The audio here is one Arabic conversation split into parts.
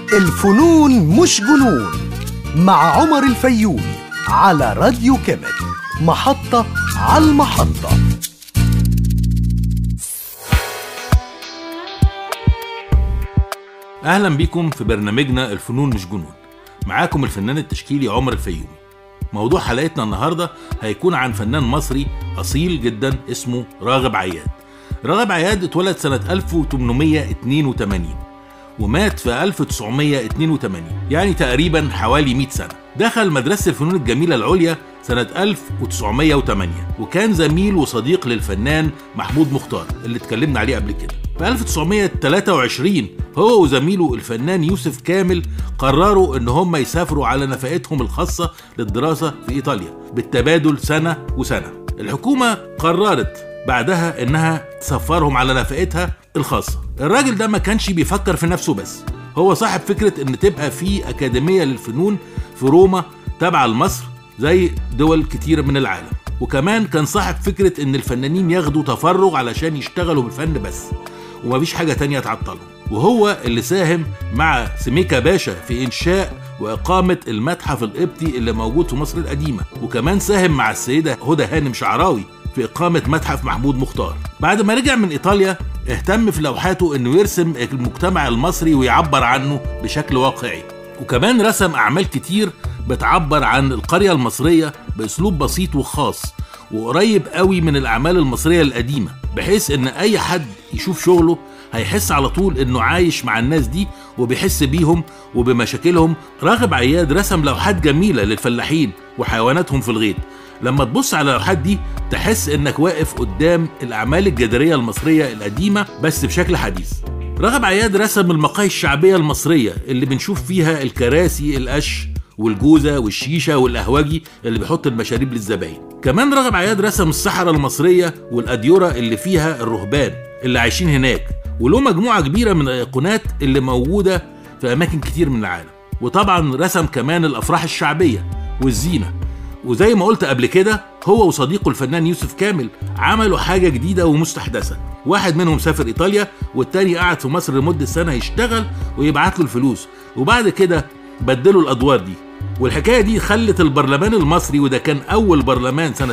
الفنون مش جنون مع عمر الفيومي على راديو كيمت، محطة على المحطة. أهلا بكم في برنامجنا الفنون مش جنون. معاكم الفنان التشكيلي عمر الفيومي. موضوع حلقتنا النهاردة هيكون عن فنان مصري أصيل جدا اسمه راغب عياد. راغب عياد اتولد سنة 1882 ومات في 1982، يعني تقريبا حوالي 100 سنة. دخل مدرسة الفنون الجميلة العليا سنة 1908 وكان زميل وصديق للفنان محمود مختار اللي اتكلمنا عليه قبل كده. في 1923 هو وزميله الفنان يوسف كامل قرروا ان هم يسافروا على نفقتهم الخاصة للدراسة في ايطاليا بالتبادل سنة وسنة. الحكومة قررت بعدها انها تسفرهم على نفقتها الخاصة. الراجل ده ما كانش بيفكر في نفسه بس، هو صاحب فكرة ان تبقى في اكاديمية للفنون في روما تابعة لمصر زي دول كتيرة من العالم، وكمان كان صاحب فكرة ان الفنانين ياخدوا تفرغ علشان يشتغلوا بالفن بس ومفيش حاجة تانية تعطلهم. وهو اللي ساهم مع سميكة باشا في إنشاء وإقامة المتحف القبطي اللي موجود في مصر القديمة، وكمان ساهم مع السيدة هدى هانم شعراوي في إقامة متحف محمود مختار. بعد ما رجع من إيطاليا اهتم في لوحاته إنه يرسم المجتمع المصري ويعبر عنه بشكل واقعي، وكمان رسم أعمال كتير بتعبر عن القرية المصرية بأسلوب بسيط وخاص وقريب قوي من الأعمال المصرية القديمة، بحيث إن أي حد يشوف شغله هيحس على طول إنه عايش مع الناس دي وبيحس بيهم وبمشاكلهم. راغب عياد رسم لوحات جميلة للفلاحين وحيواناتهم في الغيط. لما تبص على اللوحات دي تحس إنك واقف قدام الأعمال الجدارية المصرية القديمة بس بشكل حديث. راغب عياد رسم المقاهي الشعبية المصرية اللي بنشوف فيها الكراسي القش والجوزة والشيشة والقهوجي اللي بيحط المشاريب للزباين. كمان راغب عياد رسم الصحراء المصرية والأديرة اللي فيها الرهبان اللي عايشين هناك، وله مجموعة كبيرة من الأيقونات اللي موجودة في أماكن كتير من العالم. وطبعا رسم كمان الأفراح الشعبية والزينة. وزي ما قلت قبل كده هو وصديقه الفنان يوسف كامل عملوا حاجة جديدة ومستحدثة. واحد منهم سافر إيطاليا والتاني قعد في مصر لمدة سنة يشتغل ويبعت له الفلوس، وبعد كده بدلوا الأدوار دي. والحكاية دي خلت البرلمان المصري، وده كان أول برلمان سنة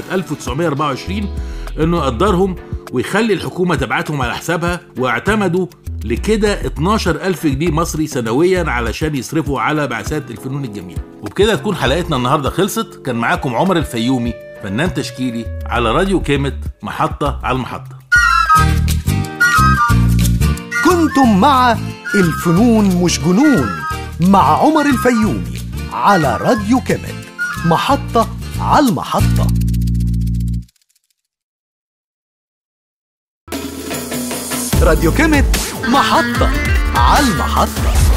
1924، إنه يقدرهم ويخلي الحكومة تبعتهم على حسابها، واعتمدوا لكده 12,000 جنيه مصري سنويا علشان يصرفوا على بعثات الفنون الجميلة. وبكده تكون حلقتنا النهاردة خلصت. كان معاكم عمر الفيومي، فنان تشكيلي على راديو كيمت، محطة على المحطة. كنتم مع الفنون مش جنون مع عمر الفيومي على راديو كيمت، محطة على المحطة. راديو كيمت، محطة على المحطة.